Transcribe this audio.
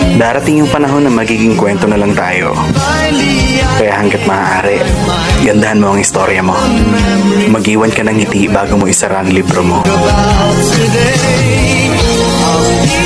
Darating yung panahon na magiging kwento na lang tayo. Kaya hanggat maaari, gandahan mo ang istorya mo. Mag-iwan ka ng ngiti bago mo isara ang libro mo.